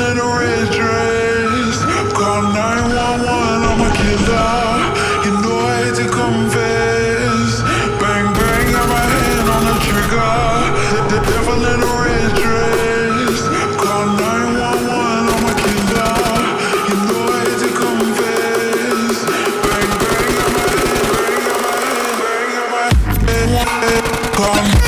in a red dress. Call 911, I'm a killer. You know I hate to confess. Bang, bang, got my hand on the trigger. The devil in a red dress. Call 911, I'm a killer. You know I hate to confess. Bang, bang, got my hand, bang, got my hand, bang, got my hand. Call